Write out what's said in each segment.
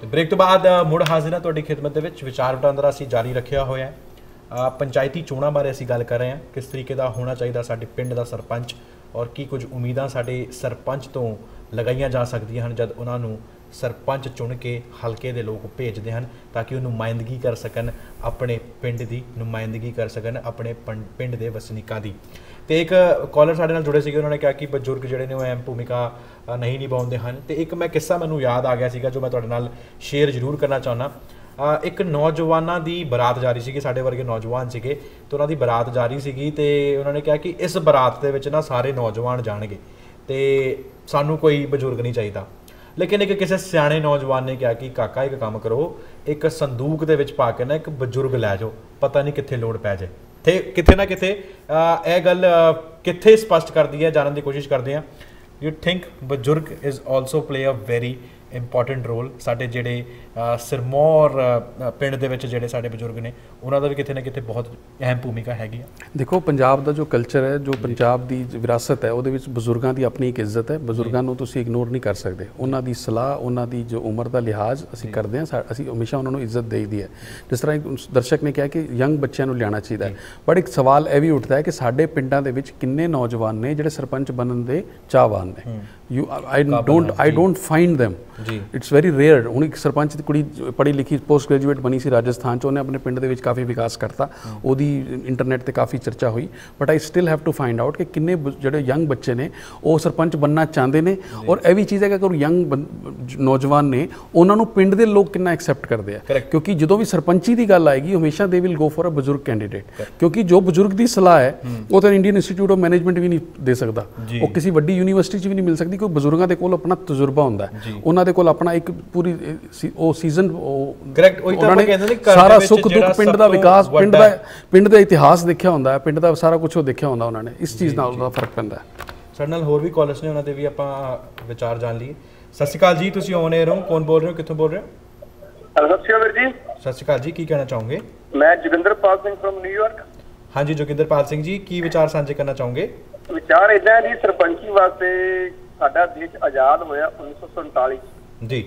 Break ਤੋਂ ਬਾਅਦ ਮੁੜ ਹਾਜ਼ਰ ਹਾਂ ਤੁਹਾਡੀ ਖਿਦਮਤ ਦੇ ਵਿੱਚ। ਵਿਚਾਰ ਵਟਾਂਦਰਾ ਅਸੀਂ ਜਾਰੀ ਰੱਖਿਆ ਹੋਇਆ ਹੈ। ਪੰਚਾਇਤੀ ਚੋਣਾਂ ਬਾਰੇ ਅਸੀਂ ਗੱਲ ਕਰ ਰਹੇ ਹਾਂ, ਕਿਸ ਤਰੀਕੇ ਦਾ ਹੋਣਾ ਚਾਹੀਦਾ ਸਾਡੇ ਪਿੰਡ ਦਾ ਸਰਪੰਚ ਔਰ ਕੀ ਕੁਝ ਉਮੀਦਾਂ ਸਾਡੇ ਸਰਪੰਚ ਤੋਂ ਲਗਾਈਆਂ ਜਾ ਸਕਦੀਆਂ ਹਨ ਜਦ ਉਹਨਾਂ ਨੂੰ ਸਰਪੰਚ ਚੁਣ ਕੇ ਹਲਕੇ ਦੇ ਲੋਕ ਭੇਜਦੇ ਹਨ ਤਾਂ ਕਿ ਉਹ ਨੁਮਾਇੰਦਗੀ ਕਰ ਸਕਣ, ਆਪਣੇ ਪਿੰਡ ਦੀ ਨੁਮਾਇੰਦਗੀ ਕਰ ਸਕਣ, ਆਪਣੇ ਪਿੰਡ ਦੇ ਵਸਨੀਕਾਂ ਦੀ। ਤੇ ਇੱਕ ਕਾਲਰ ਸਾਡੇ ਨਾਲ ਜੁੜੇ ਸੀਗੇ, ਉਹਨਾਂ ਨੇ ਕਿਹਾ ਕਿ ਬਜ਼ੁਰਗ ਜਿਹੜੇ ਨੇ ਉਹ ਅਹਿਮ ਭੂਮਿਕਾ ਨਹੀਂ ਨਿਭਾਉਂਦੇ ਹਨ। ਤੇ ਇੱਕ ਮੈਂ ਕਿੱਸਾ ਮੈਨੂੰ ਯਾਦ ਆ ਗਿਆ ਸੀਗਾ ਜੋ ਮੈਂ ਤੁਹਾਡੇ ਨਾਲ ਸ਼ੇਅਰ ਜ਼ਰੂਰ ਕਰਨਾ ਚਾਹੁੰਦਾ। ਇੱਕ ਨੌਜਵਾਨਾਂ ਦੀ ਬਰਾਤ ਜਾ ਰਹੀ ਸੀਗੀ, ਸਾਡੇ ਵਰਗੇ ਨੌਜਵਾਨ ਸੀਗੇ ਤੇ ਉਹਨਾਂ ਦੀ ਬਰਾਤ ਜਾ ਰਹੀ ਸੀਗੀ ਤੇ ਉਹਨਾਂ ਨੇ ਕਿਹਾ ਕਿ ਇਸ ਬਰਾਤ ਦੇ ਵਿੱਚ ਨਾ ਸਾਰੇ ਨੌਜਵਾਨ ਜਾਣਗੇ ਤੇ ਸਾਨੂੰ ਕੋਈ ਬਜ਼ੁਰਗ ਨਹੀਂ ਚਾਹੀਦਾ। ਲੇਕਿਨ ਇੱਕ ਕਿਸੇ ਸਿਆਣੇ ਨੌਜਵਾਨ ਨੇ ਕਿਹਾ ਕਿ ਕਾਕਾ ਇੱਕ ਕੰਮ ਕਰੋ, ਇੱਕ ਸੰਦੂਕ ਦੇ ਵਿੱਚ ਪਾ ਕੇ ਨਾ ਇੱਕ ਬਜ਼ੁਰਗ ਲੈ ਜਾਓ, ਪਤਾ ਨਹੀਂ ਕਿੱਥੇ ਲੋੜ ਪੈ ਜਾਏ। ਤੇ ਕਿਤੇ ਨਾ ਕਿਤੇ ਇਹ ਗੱਲ ਕਿੱਥੇ ਸਪਸ਼ਟ ਕਰਦੀ ਹੈ, ਜਾਣਨ ਦੀ ਕੋਸ਼ਿਸ਼ ਕਰਦੇ ਹਾਂ। ਯੂ ਥਿੰਕ ਬਜ਼ੁਰਗ is also play a very important role. ਸਾਡੇ ਜਿਹੜੇ ਸਿਰਮੌਰ ਪਿੰਡ ਦੇ ਵਿੱਚ ਜਿਹੜੇ ਸਾਡੇ ਬਜ਼ੁਰਗ ਨੇ ਉਹਨਾਂ ਦਾ ਵੀ ਕਿਤੇ ਨਾ ਕਿਤੇ ਬਹੁਤ ਅਹਿਮ ਭੂਮਿਕਾ ਹੈਗੀ ਆ। ਦੇਖੋ, ਪੰਜਾਬ ਦਾ ਜੋ ਕਲਚਰ ਹੈ, ਜੋ ਪੰਜਾਬ ਦੀ ਵਿਰਾਸਤ ਹੈ, ਉਹਦੇ ਵਿੱਚ ਬਜ਼ੁਰਗਾਂ ਦੀ ਆਪਣੀ ਇੱਕ ਇੱਜ਼ਤ ਹੈ। ਬਜ਼ੁਰਗਾਂ ਨੂੰ ਤੁਸੀਂ ਇਗਨੋਰ ਨਹੀਂ ਕਰ ਸਕਦੇ। ਉਹਨਾਂ ਦੀ ਸਲਾਹ, ਉਹਨਾਂ ਦੀ ਜੋ ਉਮਰ ਦਾ ਲਿਹਾਜ਼ ਅਸੀਂ ਕਰਦੇ ਹਾਂ, ਅਸੀਂ ਹਮੇਸ਼ਾ ਉਹਨਾਂ ਨੂੰ ਇੱਜ਼ਤ ਦੇਈਦੀ ਹੈ। ਜਿਸ ਤਰ੍ਹਾਂ ਇੱਕ ਦਰਸ਼ਕ ਨੇ ਕਿਹਾ ਕਿ ਯੰਗ ਬੱਚਿਆਂ ਨੂੰ ਲਿਆਉਣਾ ਚਾਹੀਦਾ ਹੈ, ਬਟ ਇੱਕ ਸਵਾਲ ਇਹ ਵੀ ਉੱਠਦਾ ਹੈ ਕਿ ਸਾਡੇ ਪਿੰਡਾਂ ਦੇ ਵਿੱਚ ਕਿੰਨੇ ਨੌਜਵਾਨ ਨੇ ਜਿਹੜੇ ਸਰਪੰਚ ਬਣਨ ਦੇ ਚਾਹਵਾਨ ਨੇ। I don't find them. It's very rare। ਹੁਣ ਇੱਕ ਸਰਪੰਚ ਦੀ ਕੁੜੀ ਪੜ੍ਹੀ ਲਿਖੀ ਪੋਸਟ ਗ੍ਰੈਜੂਏਟ ਬਣੀ ਸੀ ਰਾਜਸਥਾਨ 'ਚ, ਉਹਨੇ ਆਪਣੇ ਪਿੰਡ ਦੇ ਵਿੱਚ ਕਾਫੀ ਵਿਕਾਸ ਕਰਤਾ, ਉਹਦੀ ਇੰਟਰਨੈਟ 'ਤੇ ਕਾਫੀ ਚਰਚਾ ਹੋਈ। But I still have to find out ਕਿ ਕਿੰਨੇ ਜਿਹੜੇ ਯੰਗ ਬੱਚੇ ਨੇ ਉਹ ਸਰਪੰਚ ਬਣਨਾ ਚਾਹੁੰਦੇ ਨੇ। ਔਰ ਇਹ ਵੀ ਚੀਜ਼ ਹੈ ਕਿ ਅਗਰ ਯੰਗ ਨੌਜਵਾਨ ਨੇ ਉਹਨਾਂ ਨੂੰ ਪਿੰਡ ਦੇ ਲੋਕ ਕਿੰਨਾ ਐਕਸੈਪਟ ਕਰਦੇ ਆ, ਕਿਉਂਕਿ ਜਦੋਂ ਵੀ ਸਰਪੰਚੀ ਦੀ ਗੱਲ ਆਏਗੀ ਹਮੇਸ਼ਾ they will go for a ਬਜ਼ੁਰਗ ਕੈਂਡੀਡੇਟ, ਕਿਉਂਕਿ ਜੋ ਬਜ਼ੁਰਗ ਦੀ ਸਲਾਹ ਹੈ ਉਹ ਤਾਂ ਇੰਡੀਅਨ ਇੰਸਟੀਚਿਊਟ ਆਫ ਮੈਨੇਜਮੈਂਟ ਵੀ ਨਹੀਂ ਦੇ ਸਕਦਾ, ਉਹ ਕਿਸੇ ਵੱਡੀ ਯੂਨੀਵਰਸਿਟੀ 'ਚ ਵੀ ਨਹੀਂ ਮਿਲ ਸਕਦੀ, ਕਿਉਂਕਿ ਬਜ਼ੁਰਗਾਂ ਦੇ ਕੋਲ ਆਪਣਾ ਤਜਰਬਾ ਹੁੰਦਾ ਹੈ, ਉਹਨਾਂ ਦੇ ਕੋਲ ਆਪਣਾ ਇੱਕ ਪੂਰੀ ਉਹ ਸੀਜ਼ਨ ਉਹਨਾਂ ਨੇ ਸਾਰਾ ਸੁੱਖ ਦੁੱਖ ਪਿੰਡ ਦਾ ਵਿਕਾਸ, ਪਿੰਡ ਦਾ ਇਤਿਹਾਸ ਦੇਖਿਆ ਹੁੰਦਾ ਹੈ, ਪਿੰਡ ਦਾ ਸਾਰਾ ਕੁਝ ਉਹ ਦੇਖਿਆ ਹੁੰਦਾ ਉਹਨਾਂ ਨੇ। ਇਸ ਚੀਜ਼ ਨਾਲ ਉਹਦਾ ਫਰਕ ਪੈਂਦਾ ਹੈ। ਸਾਡੇ ਨਾਲ ਹੋਰ ਵੀ ਕਾਲਰਸ ਨੇ, ਉਹਨਾਂ ਦੇ ਵੀ ਆਪਾਂ ਵਿਚਾਰ ਜਾਣ ਲਈਏ। ਸਤਿ ਸ਼੍ਰੀ ਅਕਾਲ ਜੀ, ਤੁਸੀਂ ਔਨ 에ਅਰ ਹੋ, ਕੌਣ ਬੋਲ ਰਹੇ ਹੋ, ਕਿੱਥੋਂ ਬੋਲ ਰਹੇ ਹੋ? ਸਤਿ ਸ਼੍ਰੀ ਅਕਾਲ ਜੀ। ਸਤਿ ਸ਼੍ਰੀ ਅਕਾਲ ਜੀ, ਕੀ ਕਹਿਣਾ ਚਾਹੋਗੇ? ਮੈਂ ਜੋਗਿੰਦਰਪਾਲ ਸਿੰਘ ਫਰਮ ਨਿਊਯਾਰਕ। ਹਾਂਜੀ ਜੋਗਿੰਦਰਪਾਲ ਸਿੰਘ ਜੀ, ਕੀ ਵਿਚਾਰ ਸਾਂਝੇ ਕਰਨਾ ਚਾਹੋਗੇ? ਵਿਚਾਰ ਇਦਾਂ ਹੈ ਜੀ, ਸਰਪੰਚੀ ਵਾਸਤੇ ਸਾਡਾ ਦੇਸ਼ ਆਜ਼ਾਦ ਹੋਇਆ 1947 ਜੀ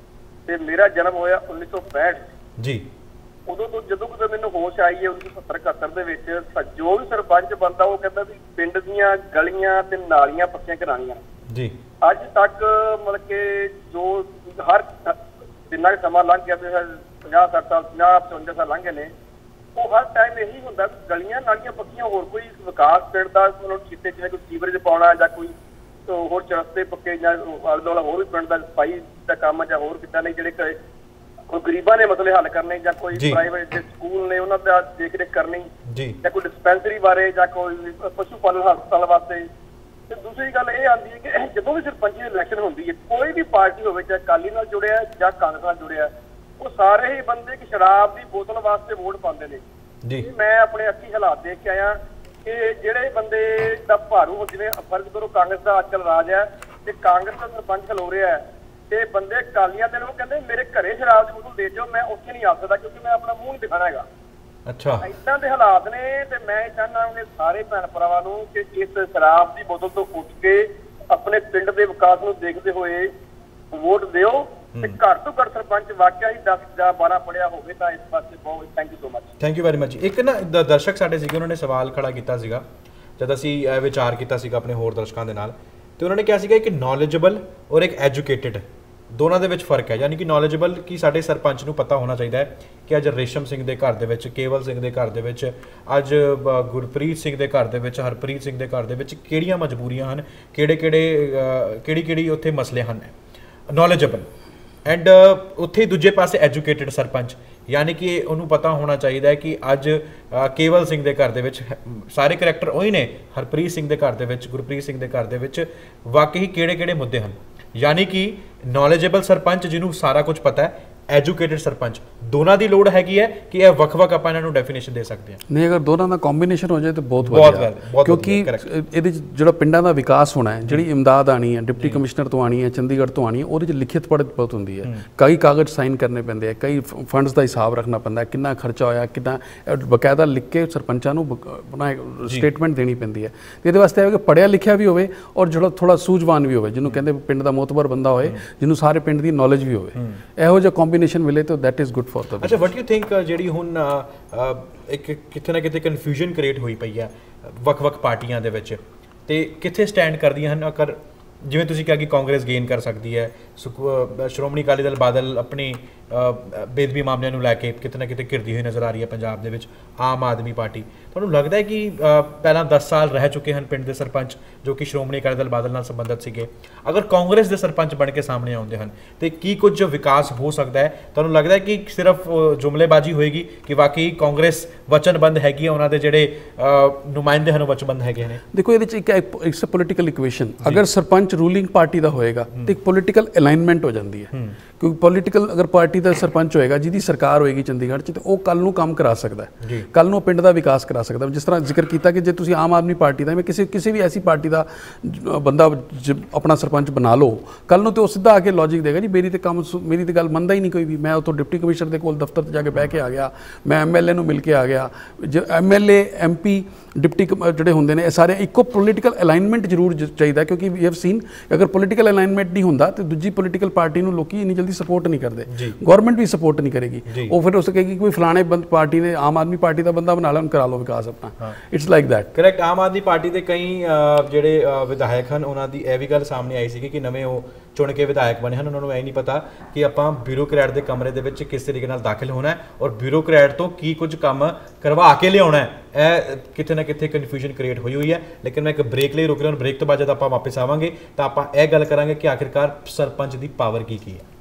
ਤੇ ਮੇਰਾ ਜਨਮ ਹੋਇਆ 1965 ਜੀ। ਉਦੋਂ ਤੋਂ ਜਦੋਂ ਕਦੇ ਮੈਨੂੰ ਹੋਸ਼ ਆਈ ਹੈ 1970-71 ਦੇ ਵਿੱਚ, ਜੋ ਵੀ ਸਰਪੰਚ ਬਣਦਾ ਉਹ ਕਹਿੰਦਾ ਵੀ ਪਿੰਡ ਦੀਆਂ ਗਲੀਆਂ ਤੇ ਨਾਲੀਆਂ ਪੱਕੀਆਂ ਕਰਾਉਣੀਆਂ ਜੀ। ਅੱਜ ਤੱਕ ਮਤਲਬ ਕਿ ਜੋ ਹਰ ਜਿੰਨਾ ਸਮਾਂ ਲੰਘ ਗਿਆ, 50-60 ਸਾਲ 50-55 ਸਾਲ ਲੰਘ ਗਏ ਨੇ, ਉਹ ਹਰ ਟਾਈਮ ਇਹੀ ਹੁੰਦਾ ਗਲੀਆਂ ਨਾਲੀਆਂ ਪੱਕੀਆਂ, ਹੋਰ ਕੋਈ ਵਿਕਾਸ ਪਿੰਡ ਦਾ ਮਤਲਬ ਕੀਤੇ, ਜਿਵੇਂ ਕੋਈ ਸੀਵਰੇਜ ਪਾਉਣਾ ਜਾਂ ਕੋਈ ਹੋਰ ਚਰਸਤੇ ਪੱਕੇ ਜਾਂ ਆਲੇ ਦੁਆਲੇ ਹੋਰ ਵੀ ਪਿੰਡ ਦਾ ਸਫਾਈ ਦਾ ਕੰਮ ਜਾਂ ਹੋਰ ਕਿੱਦਾਂ ਨਹੀਂ, ਜਿਹੜੇ ਕੋਈ ਗਰੀਬਾਂ ਦੇ ਮਸਲੇ ਹੱਲ ਕਰਨੇ ਜਾਂ ਕੋਈ ਪ੍ਰਾਈਵੇਟ ਸਕੂਲ ਨੇ ਉਹਨਾਂ ਦਾ ਦੇਖ ਰੇਖ ਕਰਨੀ ਜਾਂ ਕੋਈ ਡਿਸਪੈਂਸਰੀ ਬਾਰੇ ਜਾਂ ਕੋਈ ਪਸ਼ੂ ਪਾਲਣ ਹਸਪਤਾਲ ਵਾਸਤੇ। ਤੇ ਦੂਸਰੀ ਗੱਲ ਇਹ ਆਉਂਦੀ ਹੈ ਕਿ ਜਦੋਂ ਵੀ ਸਰਪੰਚੀ ਦੀ ਇਲੈਕਸ਼ਨ ਹੁੰਦੀ ਹੈ, ਕੋਈ ਵੀ ਪਾਰਟੀ ਹੋਵੇ, ਚਾਹੇ ਅਕਾਲੀ ਨਾਲ ਜੁੜਿਆ ਜਾਂ ਕਾਂਗਰਸ ਨਾਲ ਜੁੜਿਆ, ਉਹ ਸਾਰੇ ਹੀ ਬੰਦੇ ਇੱਕ ਸ਼ਰਾਬ ਦੀ ਬੋਤਲ ਵਾਸਤੇ ਵੋਟ ਪਾਉਂਦੇ ਨੇ ਜੀ। ਮੈਂ ਆਪਣੇ ਅੱਖੀ ਹਾਲਾਤ ਦੇਖ ਕੇ ਆਇਆ ਕਿ ਜਿਹੜੇ ਬੰਦੇ ਦਾ ਭਾਰੂ, ਜਿਵੇਂ ਫਰਜ਼ ਕਰੋ ਕਾਂਗਰਸ ਦਾ ਅੱਜ ਕੱਲ੍ਹ ਰਾਜ ਹੈ ਤੇ ਕਾਂਗਰਸ ਦਾ ਸਰਪੰਚ ਖਲੋ ਰਿਹਾ ਹੈ ਤੇ ਬੰਦੇ ਅਕਾਲੀਆਂ ਦੇ ਲੋਕ ਕਹਿੰਦੇ ਮੇਰੇ ਘਰੇ ਸ਼ਰਾਬ ਦੀ ਬੋਤਲ ਦੇ ਜਾਓ, ਮੈਂ ਉੱਥੇ ਨਹੀਂ ਆ ਸਕਦਾ ਕਿਉਂਕਿ ਮੈਂ ਆਪਣਾ ਮੂੰਹ ਨਹੀਂ ਦਿਖਾਣਾ ਹੈਗਾ। ਅੱਛਾ, ਇੱਦਾਂ ਦੇ ਹਾਲਾਤ ਨੇ। ਤੇ ਮੈਂ ਚਾਹੁੰਦਾ ਕਿ ਸਾਰੇ ਭੈਣ ਭਰਾਵਾਂ ਨੂੰ ਕਿ ਇਸ ਸ਼ਰਾਬ ਦੀ ਬੋਤਲ ਤੋਂ ਉੱਠ ਕੇ ਆਪਣੇ ਪਿੰਡ ਦੇ ਵਿਕਾਸ ਨੂੰ ਦੇਖਦੇ ਹੋਏ ਵੋਟ ਦਿਓ ਤੇ ਘੱਟ ਤੋਂ ਘੱਟ ਸਰਪੰਚ ਵਾਕਿਆ ਹੀ 10 ਜਾਂ 12 ਪੜਿਆ ਹੋਵੇ ਤਾਂ ਇਸ ਪਾਸੇ ਬਹੁਤ। Thank you so much. Thank you very much. ਇੱਕ ਨਾ ਦਰਸ਼ਕ ਸਾਡੇ ਸੀਗੇ, ਉਹਨਾਂ ਨੇ ਸਵਾਲ ਖੜਾ ਕੀਤਾ ਸੀਗਾ ਜਦ ਅਸੀਂ ਵਿਚਾਰ ਕੀਤਾ ਸੀਗਾ ਆਪਣੇ ਹੋਰ ਦਰਸ਼ਕਾਂ ਦੇ ਨਾਲ, ਤੇ ਉਹਨਾਂ ਨੇ ਕਿਹਾ ਸੀਗਾ ਇੱਕ ਨੌਲੇਜੇਬਲ ਔਰ ਇੱਕ ਐਜੂਕੇਟਿਡ, ਦੋਨਾਂ ਦੇ ਵਿੱਚ ਫਰਕ ਹੈ। ਯਾਨੀ ਕਿ ਨੌਲੇਜੇਬਲ ਕਿ ਸਾਡੇ ਸਰਪੰਚ ਨੂੰ ਪਤਾ ਹੋਣਾ ਚਾਹੀਦਾ ਹੈ ਕਿ ਅੱਜ ਰੇਸ਼ਮ ਸਿੰਘ ਦੇ ਘਰ ਦੇ ਵਿੱਚ, ਕੇਵਲ ਸਿੰਘ ਦੇ ਘਰ ਦੇ ਵਿੱਚ, ਅੱਜ ਗੁਰਪ੍ਰੀਤ ਸਿੰਘ ਦੇ ਘਰ ਦੇ ਵਿੱਚ, ਹਰਪ੍ਰੀਤ ਸਿੰਘ ਦੇ ਘਰ ਦੇ ਵਿੱਚ ਕਿਹੜੀਆਂ ਮਜਬੂਰੀਆਂ ਹਨ, ਕਿਹੜੀ ਉੱਥੇ ਮਸਲੇ ਹਨ। ਨੌਲੇਜੇਬਲ ਐਂਡ ਉੱਥੇ ਦੂਜੇ ਪਾਸੇ ਐਜੂਕੇਟਿਡ ਸਰਪੰਚ, ਯਾਨੀ ਕਿ ਉਹਨੂੰ ਪਤਾ ਹੋਣਾ ਚਾਹੀਦਾ ਹੈ ਕਿ ਅੱਜ ਕੇਵਲ ਸਿੰਘ ਦੇ ਘਰ ਦੇ ਵਿੱਚ ਸਾਰੇ ਕਰੈਕਟਰ ਉਹੀ ਨੇ, ਹਰਪ੍ਰੀਤ ਸਿੰਘ ਦੇ ਘਰ ਦੇ ਵਿੱਚ, ਗੁਰਪ੍ਰੀਤ ਸਿੰਘ ਦੇ ਘਰ ਦੇ ਵਿੱਚ ਵਾਕਈ ਕਿਹੜੇ ਮੁੱਦੇ ਹਨ। ਯਾਨੀ ਕਿ ਨੌਲੇਜੇਬਲ ਸਰਪੰਚ ਜਿਹਨੂੰ ਸਾਰਾ ਕੁਝ ਪਤਾ ਹੈ, ਐਜੂਕੇਟਿਡ ਸਰਪੰਚ, ਦੋਨਾਂ ਦੀ ਲੋੜ ਹੈਗੀ ਹੈ ਕਿ ਇਹ ਵੱਖ-ਵੱਖ ਆਪਾਂ ਇਹਨਾਂ ਨੂੰ ਡੈਫੀਨੇਸ਼ਨ ਦੇ ਸਕਦੇ ਹਾਂ। ਨਹੀਂ, ਅਗਰ ਦੋਨਾਂ ਦਾ ਕੰਬੀਨੇਸ਼ਨ ਹੋ ਜਾਏ ਤਾਂ ਬਹੁਤ ਵਧੀਆ, ਕਿਉਂਕਿ ਇਹਦੇ 'ਚ ਜਿਹੜਾ ਪਿੰਡਾਂ ਦਾ ਵਿਕਾਸ ਹੋਣਾ ਹੈ, ਜਿਹੜੀ ਇਮਦਾਦ ਆਣੀ ਹੈ ਡਿਪਟੀ ਕਮਿਸ਼ਨਰ ਤੋਂ ਆਣੀ ਹੈ, ਚੰਡੀਗੜ੍ਹ ਤੋਂ ਆਣੀ ਹੈ, ਉਹਦੇ 'ਚ ਲਿਖਿਤ ਪੜ੍ਹਤ ਬਹੁਤ ਹੁੰਦੀ ਹੈ, ਕਈ ਕਾਗਜ਼ ਸਾਈਨ ਕਰਨੇ ਪੈਂਦੇ ਆ, ਕਈ ਫੰਡਸ ਦਾ ਹਿਸਾਬ ਰੱਖਣਾ ਪੈਂਦਾ, ਕਿੰਨਾ ਖਰਚਾ ਹੋਇਆ, ਕਿੰਨਾ ਬਕਾਇਦਾ ਲਿਖ ਕੇ ਸਰਪੰਚਾਂ ਨੂੰ ਆਪਣਾ ਸਟੇਟਮੈਂਟ ਦੇਣੀ ਪੈਂਦੀ ਹੈ। ਇਹਦੇ ਵਾਸਤੇ ਹੈ ਕਿ ਪੜ੍ਹਿਆ ਲਿਖਿਆ ਵੀ ਹੋਵੇ ਔਰ ਜਿਹੜਾ ਥੋੜ੍ਹਾ ਸੂਝਵਾਨ ਵੀ ਹੋਵੇ, ਜਿਹਨੂੰ ਕਹਿੰਦੇ ਪਿੰਡ ਦਾ ਮੋਤਬਰ ਬੰਦਾ ਹੋਏ, ਜਿਹਨੂੰ ਸਾਰੇ ਪਿੰਡ ਦੀ ਨੌਲੇਜ ਵੀ ਹੋਵੇ। ਇਹੋ ਜਿਹਾ ਕੰਬੀਨੇਸ਼ਨ ਮਿਲੇ ਤਾਂ that is good for the. ਅੱਛਾ, ਵਾਟ ਯੂ ਥਿੰਕ ਜਿਹੜੀ ਹੁਣ ਇੱਕ ਕਿਤੇ ਨਾ ਕਿਤੇ ਕਨਫਿਊਜ਼ਨ ਕ੍ਰੀਏਟ ਹੋਈ ਪਈ ਹੈ ਵੱਖ-ਵੱਖ ਪਾਰਟੀਆਂ ਦੇ ਵਿੱਚ, ਤੇ ਕਿੱਥੇ ਸਟੈਂਡ ਕਰਦੀਆਂ ਹਨ? ਅਗਰ ਜਿਵੇਂ ਤੁਸੀਂ ਕਿਹਾ ਕਿ ਕਾਂਗਰਸ ਗੇਨ ਕਰ ਸਕਦੀ ਹੈ, ਸ਼੍ਰੋਮਣੀ ਅਕਾਲੀ ਦਲ ਬਾਦਲ ਆਪਣੀ ਬੇਦਬੀ ਮਾਮਲਿਆਂ ਨੂੰ ਲੈ ਕੇ ਕਿਤੇ ਨਾ ਕਿਤੇ ਘਿਰਦੀ ਹੋਈ ਨਜ਼ਰ ਆ ਰਹੀ ਹੈ ਪੰਜਾਬ ਦੇ ਵਿੱਚ। ਆਮ ਆਦਮੀ ਪਾਰਟੀ, ਤੁਹਾਨੂੰ ਲੱਗਦਾ ਹੈ ਕਿ ਪਹਿਲਾਂ 10 ਸਾਲ ਰਹਿ ਚੁੱਕੇ ਹਨ ਪਿੰਡ ਦੇ ਸਰਪੰਚ ਜੋ ਕਿ ਸ਼੍ਰੋਮਣੀ ਅਕਾਲੀ ਦਲ ਬਾਦਲ ਨਾਲ ਸੰਬੰਧਿਤ ਸੀਗੇ, ਅਗਰ ਕਾਂਗਰਸ ਦੇ ਸਰਪੰਚ ਬਣ ਕੇ ਸਾਹਮਣੇ ਆਉਂਦੇ ਹਨ ਤੇ ਕੀ ਕੁਝ ਵਿਕਾਸ ਹੋ ਸਕਦਾ ਹੈ? ਤੁਹਾਨੂੰ ਲੱਗਦਾ ਹੈ ਕਿ ਸਿਰਫ ਜੁਮਲੇਬਾਜ਼ੀ ਹੋਏਗੀ ਕਿ ਵਾਕਈ ਕਾਂਗਰਸ ਵਚਨਬੰਧ ਹੈਗੀ ਹੈ, ਉਹਨਾਂ ਦੇ ਜਿਹੜੇ ਨੁਮਾਇੰਦੇ ਹਨ ਉਹ ਵਚਨਬੰਧ ਹੈਗੇ ਨੇ? ਦੇਖੋ, ਇਹਦੇ 'ਚ ਇੱਕ ਪੋਲੀਟੀਕਲ ਇਕੁਏਸ਼ਨ, ਅਗਰ ਸਰਪੰਚ ਰੂਲਿੰਗ ਪਾਰਟੀ ਦਾ ਹੋਏਗਾ ਤੇ ਇੱਕ ਪੋਲੀਟੀਕਲ ਅਲਾਈਨਮੈਂਟ ਹੋ ਜਾਂਦੀ ਹੈ, ਕਿਉਂਕਿ ਪੋਲੀਟੀਕਲ ਅਗਰ ਪਾਰਟੀ ਦਾ ਸਰਪੰਚ ਹੋਏਗਾ ਜਿਹਦੀ ਸਰਕਾਰ ਹੋਏਗੀ ਚੰਡੀਗੜ੍ਹ 'ਚ, ਤੇ ਉਹ ਕੱਲ ਨੂੰ ਕੰਮ ਕਰਾ ਸਕਦਾ ਹੈ, ਕੱਲ ਨੂੰ ਪਿੰਡ ਦਾ ਵਿਕਾਸ ਕਰਾ ਸਕਦਾ। ਜਿਸ ਤਰ੍ਹਾਂ ਜ਼ਿਕਰ ਕੀਤਾ ਕਿ ਜੇ ਤੁਸੀਂ ਆਮ ਆਦਮੀ ਪਾਰਟੀ ਦਾ, ਮੈਂ ਕਿਸੇ ਵੀ ਐਸੀ ਪਾਰਟੀ ਦਾ ਬੰਦਾ ਆਪਣਾ ਸਰਪੰਚ ਬਣਾ ਲਓ, ਕੱਲ ਨੂੰ ਤੇ ਉਹ ਸਿੱਧਾ ਆ ਕੇ ਲੌਜਿਕ ਦੇਗਾ ਜੀ ਮੇਰੀ ਤੇ ਗੱਲ ਮੰਨਦਾ ਹੀ ਨਹੀਂ ਕੋਈ ਵੀ, ਮੈਂ ਉੱਥੋਂ ਡਿਪਟੀ ਕਮਿਸ਼ਨਰ ਦੇ ਕੋਲ ਦਫ਼ਤਰ 'ਚ ਜਾ ਕੇ ਬਹਿ ਕੇ ਆ ਗਿਆ, ਮੈਂ MLA ਨੂੰ ਮਿਲ ਕੇ ਆ ਗਿਆ। ਜੇ MLA MP ਡਿਪਟੀ ਜਿਹੜੇ ਹੁੰਦੇ ਨੇ ਇਹ ਸਾਰੇ ਇੱਕੋ ਪੋਲੀਟੀਕਲ ਅਲਾਈਨਮੈਂਟ ਜ਼ਰੂਰ ਚਾਹੀਦਾ, ਕਿਉਂਕਿ ਵੀ ਹੈਵ ਸੀਨ ਅਗਰ ਪੋਲੀਟੀਕਲ ਅਲਾਈਨਮੈਂਟ ਨਹੀਂ ਹੁੰਦਾ ਤੇ ਦੂਜੀ ਪੋਲੀਟੀਕਲ ਪਾਰਟੀ ਨੂੰ ਲੋਕੀ ਇੰਨੀ ਜਲਦੀ ਸਪੋਰਟ ਨਹੀਂ ਕਰਦੇ, ਗਵਰਨਮੈਂਟ ਵੀ ਸਪੋਰਟ ਨਹੀਂ ਕਰੇਗੀ। ਉਹ ਫਿਰ ਉਸ ਕਹੇਗੀ ਕੋਈ ਫਲਾਣੇ ਪਾਰਟੀ ਨੇ ਆਮ ਆਦਮੀ ਪਾਰਟੀ ਦਾ ਬੰਦਾ ਬਣਾ ਲੈਣ, ਕਰਾ ਲਓ ਵਿਕਾਸ ਆਪਣਾ। It's like that. Correct. Aam Aadmi Party ਦੇ ਕਈ ਜਿਹੜੇ ਵਿਧਾਇਕ ਹਨ ਉਹਨਾਂ ਦੀ ਇਹ ਵੀ ਗੱਲ ਸਾਹਮਣੇ ਆਈ ਸੀ ਕਿ ਨਵੇਂ ਉਹ ਚੁਣ ਕੇ ਵਿਧਾਇਕ ਬਣੇ ਹਨ, ਉਹਨਾਂ ਨੂੰ ਇਹ ਨਹੀਂ ਪਤਾ ਕਿ ਆਪਾਂ ਬਿਊਰੋਕਰੈਟ ਦੇ ਕਮਰੇ ਦੇ ਵਿੱਚ ਕਿਸ ਤਰੀਕੇ ਨਾਲ ਦਾਖਲ ਹੋਣਾ ਹੈ ਔਰ ਬਿਊਰੋਕਰੈਟ ਤੋਂ ਕੀ ਕੁਝ ਕੰਮ ਕਰਵਾ ਕੇ ਲਿਆਉਣਾ ਹੈ। ਇਹ ਕਿਤੇ ਨਾ ਕਿਤੇ ਕਨਫਿਊਜ਼ਨ ਕ੍ਰੀਏਟ ਹੋਈ ਹੈ। ਲੇਕਿਨ ਮੈਂ ਇੱਕ ਬ੍ਰੇਕ ਲਈ ਰੁਕ ਰਿਹਾ, ਬ੍ਰੇਕ ਤੋਂ ਬਾਅਦ ਜਦ ਆਪਾਂ ਵਾਪਸ ਆਵਾਂਗੇ ਤਾਂ ਆਪਾਂ ਇਹ ਗੱਲ ਕਰਾਂਗੇ ਕਿ ਆਖਿਰਕਾਰ ਸਰਪੰਚ ਦੀ ਪਾਵਰ ਕੀ ਹੈ।